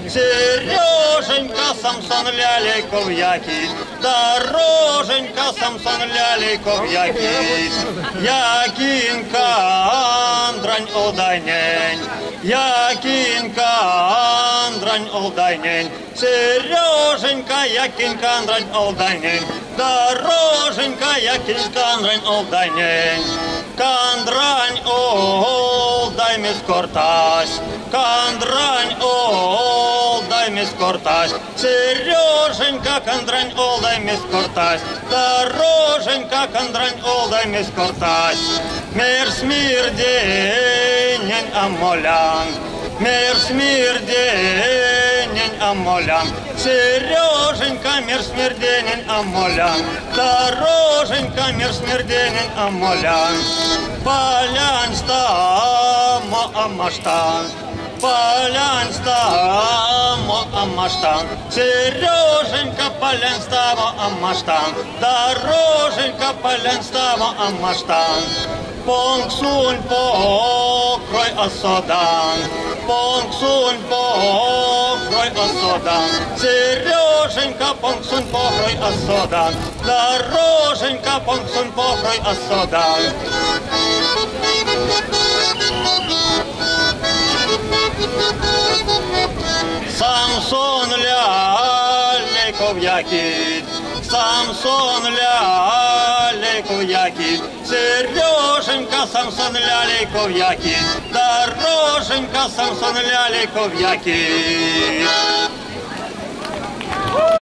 Сереженька, Самсон, Лялейков, Який, Дороженька, Самсон, Лялейков, Який, Якинка, Андрань, Олдайнень, Якинка, Андрань, Олдайнень, Сереженька, Якинка, Андрань, Олдайнень, Дороженька, Якинка, Андрань, Олдайнень, Кандрань, Олдай, мискортась, Кандрань, Олдай, мискортась, Сереженька, Кандрань, Олдай, мискортась, Дороженька, Кандрань, Олдай, мискортась, Мир смирденен, амолян, Мир смирденен, амолян, Сереженька, мир смирденен, амолян, Дороженька, мир смирденен, амолян, Полян стамо, амаштан, Полян стамо, амаштан, Сереженька, полян стамо, амаштан, Дороженька, полян стамо, амаштан, Понксун покрой осодан, Понксун покрой осодан, Сереженька, Понксун покрой осодан, Дороженька, Понксун покрой осодан. Самсон, Лялейков, Який, Самсон, Лялейков, Який, Сереженька, Самсон, Лялейков, Який, Дороженька, Самсон, Лялейков, Який.